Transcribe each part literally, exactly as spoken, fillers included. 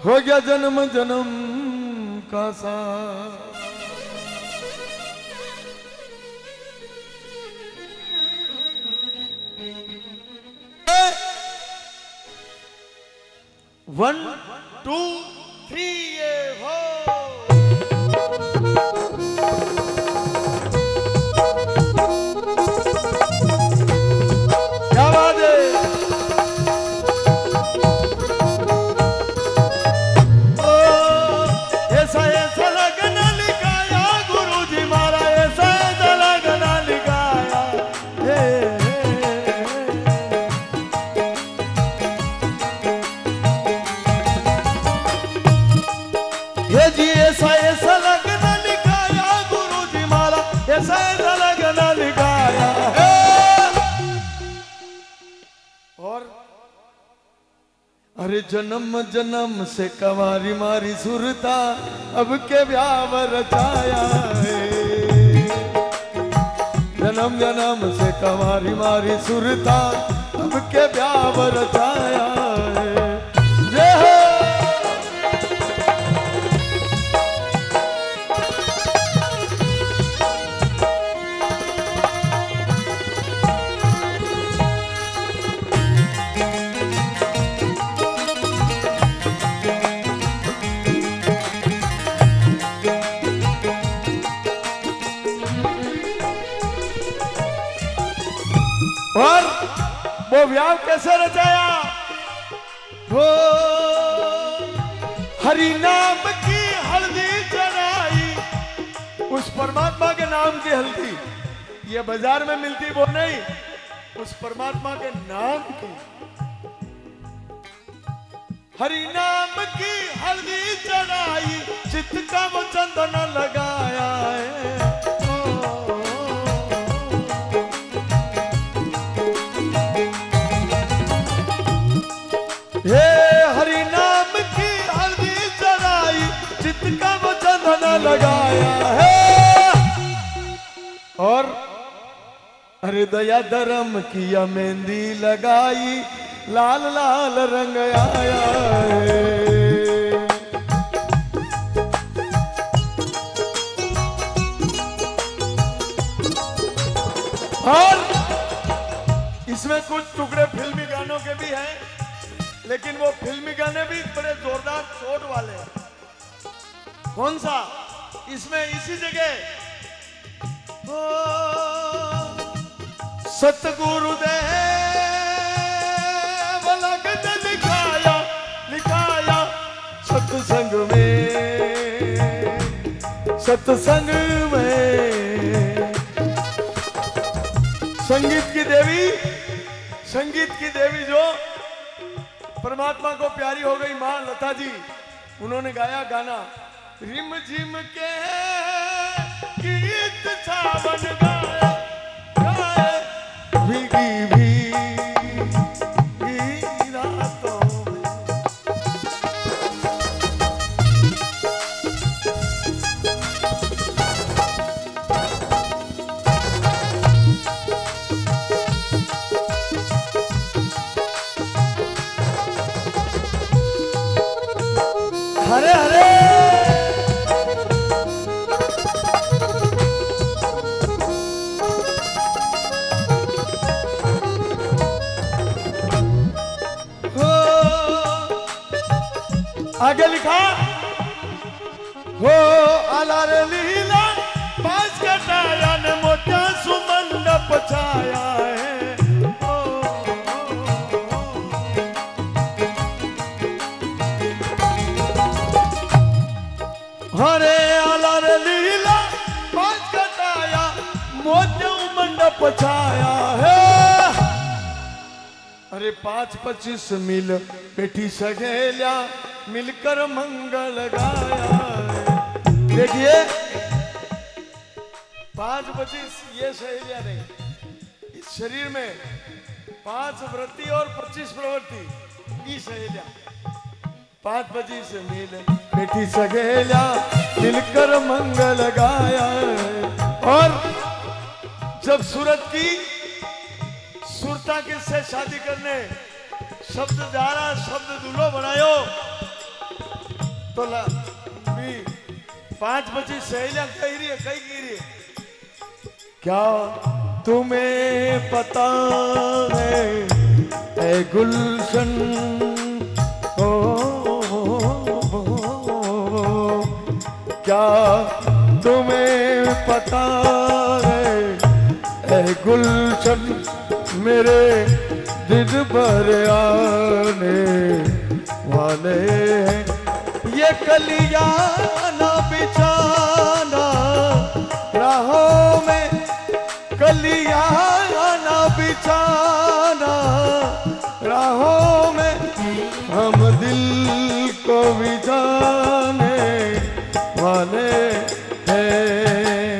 हो गया जन्म जन्म का साथ। वन टू थ्री ये हो क्या बात है। ओ ऐसा ऐसा लगना लिखाया गुरुजी मारा, ऐसा ऐसा लगना लिखाया हे ये जी ऐसा ऐसा लगना लिखाया गुरुजी मारा, ऐसा ऐसा लगना लिखाया है। और अरे जन्म जन्म से कवारी मारी सुरता, अब के ब्याह रचाया है। जन्म जन्म से कवारी मारी सुरता, अब के ब्याह रचाया है। जय हो और वो व्याह कैसे रचाया। वो हरि नाम की हल्दी चढ़ाई, उस परमात्मा के नाम की हल्दी, ये बाजार में मिलती वो नहीं, उस परमात्मा के नाम की। हरि नाम की हल्दी चढ़ाई, चित्त का वो चंदन लगाया है। हे हरि नाम की हल्दी चढ़ाई, चित्त का वो चंदन लगाया है। और अरे दया धर्म की मेहंदी लगाई, लाल लाल रंग आया है। और इसमें कुछ टुकड़े फिल्मी गानों के भी हैं, लेकिन वो फिल्मी गाने भी बड़े जोरदार चोट वाले हैं। कौन सा? इसमें इसी जगह सतगुरुदेव लगन लिखाया लिखाया सत्संग में, सत्संग में। संगीत की देवी, संगीत की देवी जो परमात्मा को प्यारी हो गई मां लता जी, उन्होंने गाया गाना रिम झिम के गीत सावन गाए गाए भीगी भीगी रातों में। हरे हरे आगे लिखा हो आला रे लीला पास कटाया ने मोटा सुमंडप छाया है। ओ, हरे आला रे लीला पास कटाया मोटा मंडप छाया है। अरे पाँच पच्चीस मील बैठी सहेलिया मिलकर मंगल गाया। देखिए पांच पच्चीस ये सहेलियां नहीं, इस शरीर में पांच वृत्ति और पच्चीस प्रवृत्ति, ये सहेलियां पांच पच्चीस मील बैठी सहेलियां मिलकर मंगल गाया। और जब सूरत की सुरता के से शादी करने शब्द जारा शब्द दूल्हो बनायो, तो ला भी पांच बजे सहेलियां कह रही है, कही गिरी क्या तुम्हें पता है ऐ गुलशन ओ, ओ, ओ, ओ क्या तुम्हें पता है ऐ गुलशन मेरे दिल पर आने वाले ये कलियां ना बिछाना राहों में कलियां ना बिछाना राहों में हम दिल को भी जाने वाले हैं।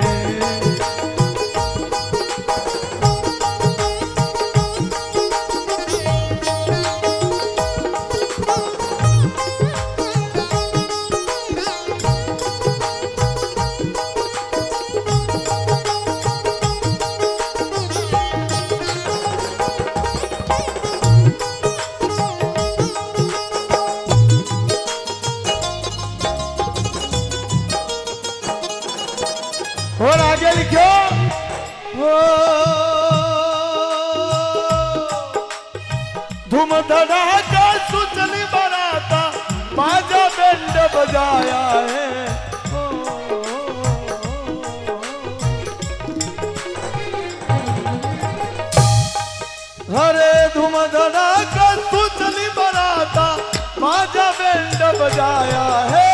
और आगे लिखो धूम धड़ाका सुचली बराता बाजा बैंड बजाया है हरे धूम धड़ाका सुचली बराता बाजा बैंड बजाया है।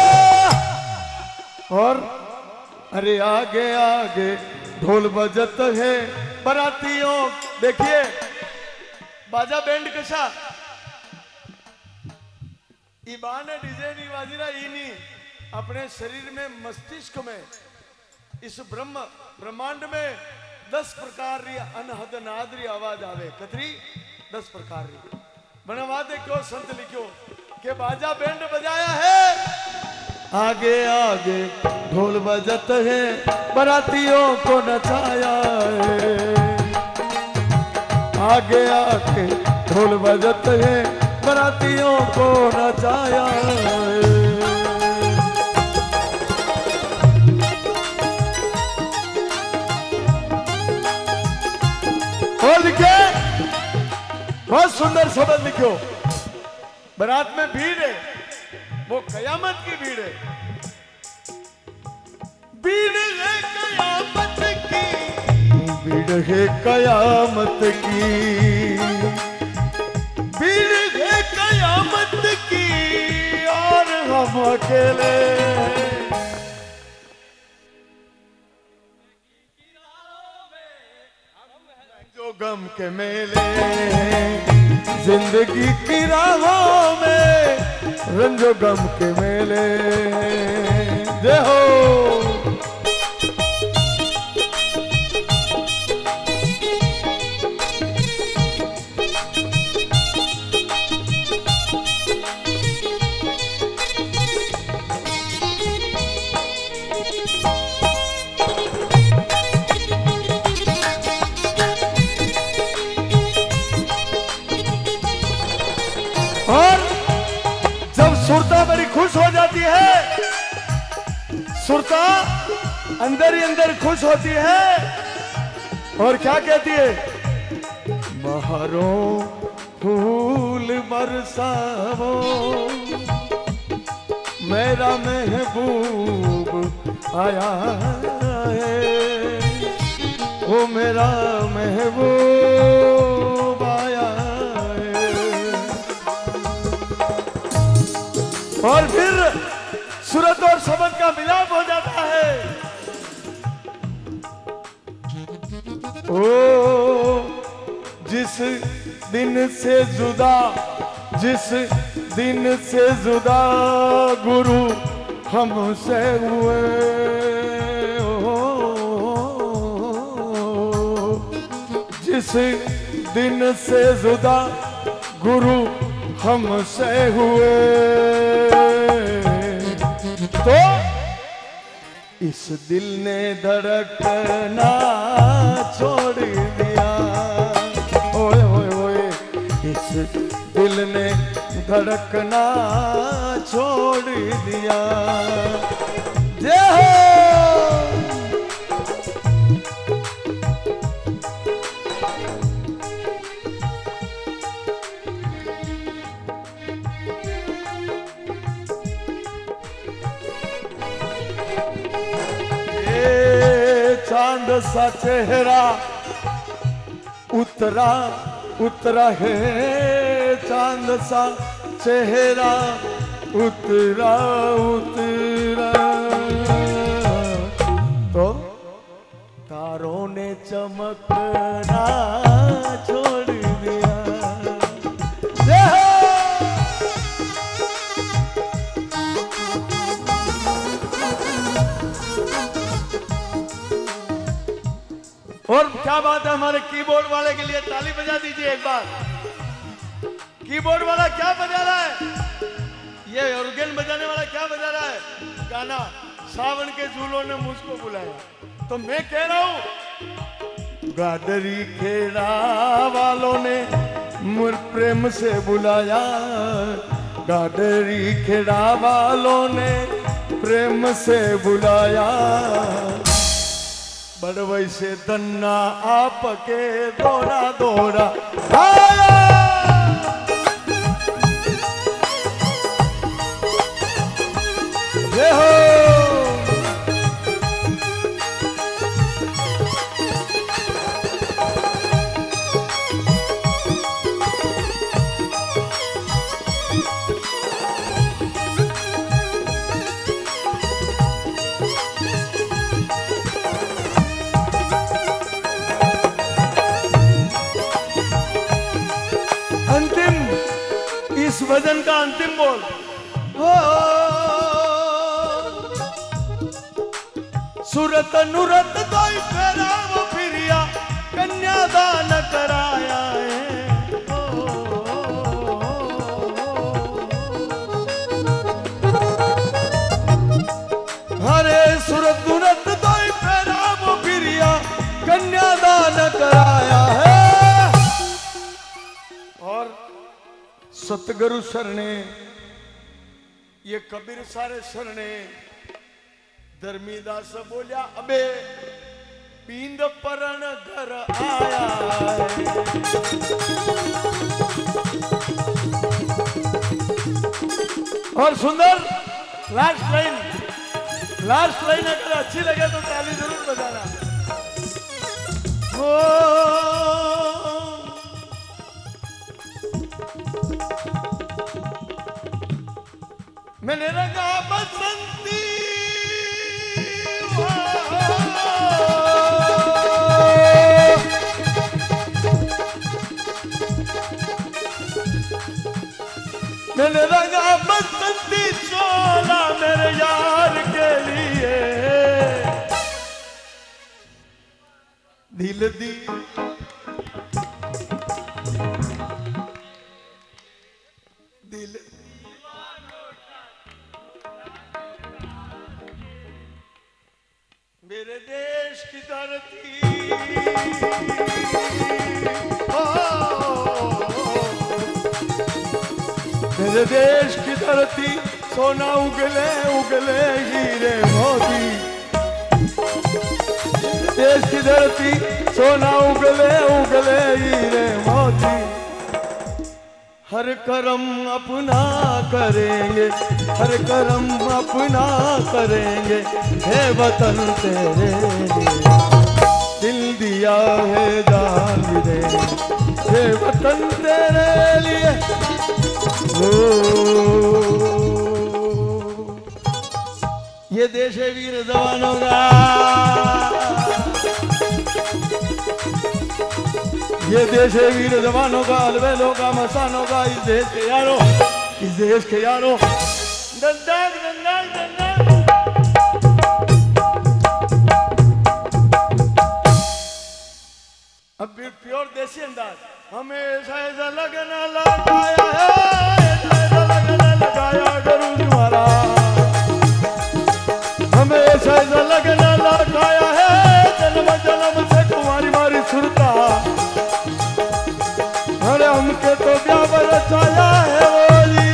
और अरे आगे आगे ढोल बजत है बरातियों देखिए बाजा बैंड कशा ईबाने डीजे नी वाजीरा इनी अपने शरीर में मस्तिष्क में इस ब्रह्म ब्रह्मांड में दस प्रकार री अनहद नाद री आवाज आवे कतरी दस प्रकार री बनवादे क्यों संत लिखो के बाजा बैंड बजाया है आगे आगे ढोल बजत है बरातियों को नचाया है आगे आगे ढोल बजत है बरातियों को नचाया है। और लिखे बहुत सुंदर शब्द लिखो बारात में भीड़ है वो कयामत की भीड़ है भीड़ है कयामत की भीड़ है कयामत की भीड़ है कयामत की और हम अकेले जो गम के मेले जिंदगी की राहों में रंजो गम के मेले जय हो। और जब सुरता बड़ी खुश हो जाती है सुरता अंदर ही अंदर खुश होती है और क्या कहती है बहारों फूल बरसावो मेरा महबूब आया है वो मेरा महबूब आया और फिर सूरत और शब्द का मिलाप हो जाता है ओ जिस दिन से जुदा जिस दिन से जुदा गुरु हमसे हुए जिस दिन से जुदा गुरु हमसे हुए तो इस दिल ने धड़कना छोड़ दिया ओए ओए ओए इस दिल ने धड़कना छोड़ दिया। जय हो। चांद सा चेहरा उतरा उतरा है, चांद सा चेहरा उतरा उतरा, तो तारों ने चमकना छोड़ दिया। और क्या बात है, हमारे कीबोर्ड वाले के लिए ताली बजा दीजिए एक बार। कीबोर्ड वाला क्या बजा रहा है? ये ऑर्गन बजाने वाला क्या बजा रहा है? गाना सावन के झूलों ने मुझको बुलाया। तो मैं कह रहा हूं, गाडरी खेड़ा वालों ने मुर प्रेम से बुलाया, गाडरी खेड़ा वालों ने प्रेम से बुलाया। बड़वई से दन्ना आपके दौड़ा दौड़ा आया। जय हो। इस भजन का अंतिम बोल, हो सुरत नुरत दोई फेरा वो फिरिया, कन्यादान कराया है। हरे सुरत नुरत दोई फेरा वो फिरिया, कन्यादान कराया है। और सतगुरु शरणे, ये कबीर सारे शरणे, धर्मीदास बोलिया अबे पींद परण घर आया है। और सुंदर लास्ट लाइन, लास्ट लाइन अगर अच्छी लगे तो ताली जरूर बजाना। मैंने रंगा बसंती मैंने रंगा बसंती चोला मेरे यार के लिए, दिल दी दिल मेरे देश की धरती, मेरे देश की धरती, सोना उगले उगले हीरे मोती। देश की धरती, सोना उगले उगले हीरे मोती। हर कर्म अपना करेंगे, हर कर्म अपना करेंगे, हे वतन तेरे लिए दिल दिया है जान भी देंगे, हे वतन तेरे लिए। ओ ये देश है वीर जवानों का, ये देश है वीर जवानों का, अलवेलों का, मसानों का। इस देश के यारों, इस देश के यारों, दंडाक दंडाक दंडाक। अब भी प्योर देसी अंदाज। हमेशा ऐसा लगना लगाया है, ऐसा लगना लगाया गुरु तुम्हारा, हमेशा ऐसा लगना लगाया है, जन्म जन्म से तुम्हारी मारी सुरता। अरे हमके तो क्या बरसाया है वो जी।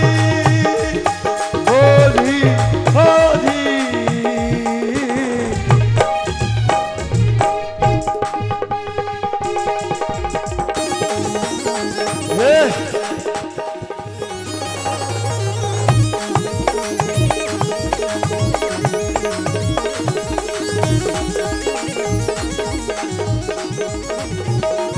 है।